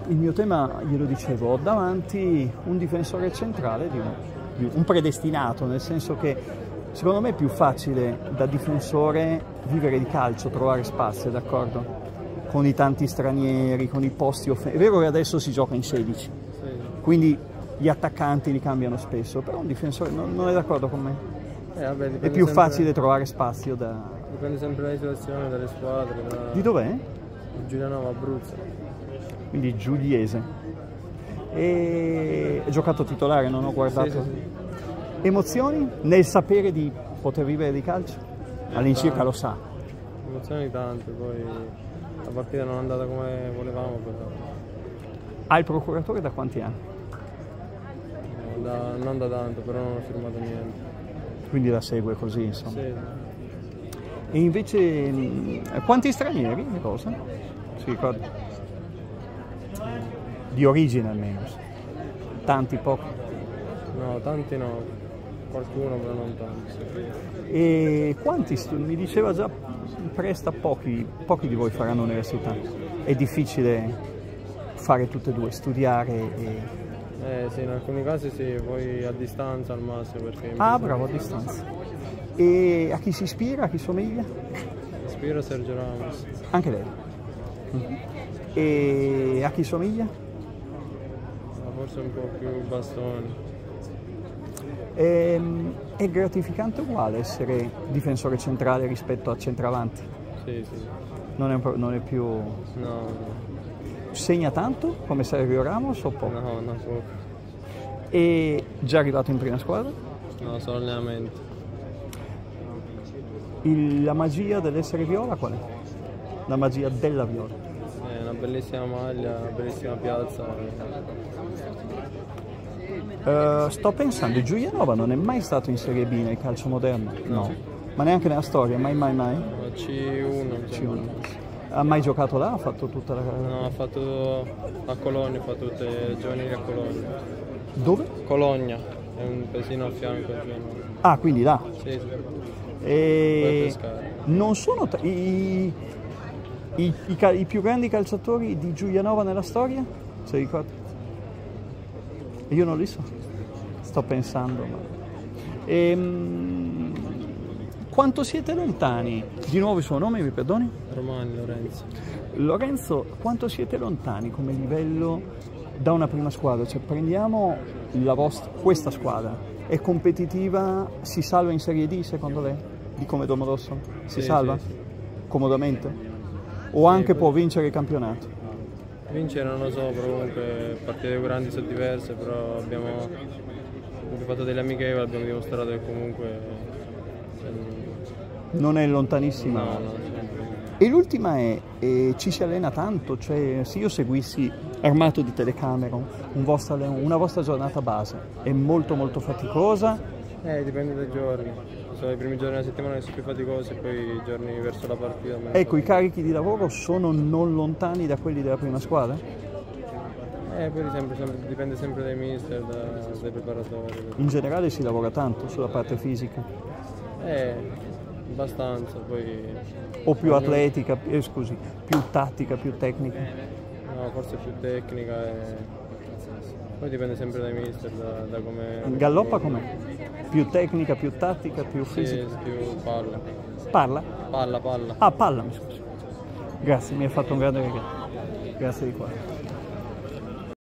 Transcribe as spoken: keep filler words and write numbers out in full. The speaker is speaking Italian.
il mio tema, glielo dicevo, ho davanti un difensore centrale, di un, di un predestinato, nel senso che secondo me è più facile da difensore vivere di calcio, trovare spazio, d'accordo? Con i tanti stranieri, con i posti offensivi. È vero che adesso si gioca in sedici, sì, quindi gli attaccanti li cambiano spesso, però un difensore non, non è d'accordo con me? Eh, vabbè, è più sempre, facile trovare spazio da... Dipende sempre dalla situazione, dalle squadre. Da... Di dov'è? Giulianova, Abruzzo. Quindi giuliese. E... È giocato titolare, non ho guardato. Sì, sì, sì. Emozioni nel sapere di poter vivere di calcio? All'incirca lo sa. Emozioni tante, poi la partita non è andata come volevamo. Però... Ha il procuratore da quanti anni? No, da, non da tanto, però non ho firmato niente. Quindi la segue così, insomma. Sì. E invece quanti stranieri? Cosa? Si ricorda? Di origine almeno. Tanti, pochi? No, tanti no. Qualcuno, però non tanti. Sì. E quanti? Mi diceva già Presta, pochi, pochi di voi faranno università. È difficile fare tutte e due, studiare e... Eh sì, in alcuni casi sì, poi a distanza al massimo. Perché ah, bravo, a distanza. E a chi si ispira, a chi somiglia? Ispiro Sergio Ramos. Anche lei. Mm-hmm. E a chi somiglia? Forse un po' più Bastoni. E, è gratificante uguale essere difensore centrale rispetto a centravanti? Sì, sì. Non è, un, non è più... No, no. Segna tanto come Sergio Ramos o poco? No, no, poco. E già arrivato in prima squadra? No, solo allenamento. Il, la magia dell'essere viola qual è? La magia della viola? È una bellissima maglia, una bellissima piazza. Uh, sto pensando, Giulianova non è mai stato in Serie B nel calcio moderno? No. No. Ma neanche nella storia, mai mai mai? No, C uno. C uno. Ha mai giocato là? Ha fatto tutta la... No, ha fatto a Cologna, ha fatto tutte le giovanili a Cologna. Dove? Cologna, è un paesino a fianco. Ah, quindi là? Sì, sì. E... non sono i, i, i, i, i più grandi calciatori di Giulianova nella storia? Se ricordi? Io non li so, sto pensando. Ma... Ehm... Quanto siete lontani? Di nuovo il suo nome, mi perdoni? Romani, Lorenzo. Lorenzo, quanto siete lontani come livello da una prima squadra? Cioè prendiamo la vostra, questa squadra, è competitiva, si salva in Serie D secondo lei? Di come Domodossola? Si sì, salva? Sì, sì. Comodamente? O sì, anche poi... può vincere il campionato? Vincere non lo so, però comunque partite grandi sono diverse, però abbiamo, abbiamo fatto delle amichevoli, abbiamo dimostrato che comunque... Non è lontanissima? No, no. E l'ultima è, eh, ci si allena tanto? Cioè, se io seguissi armato di telecamere un vostro, una vostra giornata base, è molto molto faticosa? Eh, dipende dai giorni. So, i primi giorni della settimana sono più faticosi, poi i giorni verso la partita... Ecco, faticosi. I carichi di lavoro sono non lontani da quelli della prima squadra? Eh, poi sempre, sempre, dipende sempre dai mister, da, dai preparatori. In generale si lavora tanto sulla parte fisica? Eh... abbastanza, poi... O più atletica, eh, scusi, più tattica, più tecnica? No, forse più tecnica e... poi dipende sempre dai mister, da, da come... Galloppa com'è? Più tecnica, più tattica, più fisica? Sì, più palla. Parla? Palla, palla. Ah, palla, mi scusi. Grazie, mi ha fatto un grande regalo. Grazie di cuore.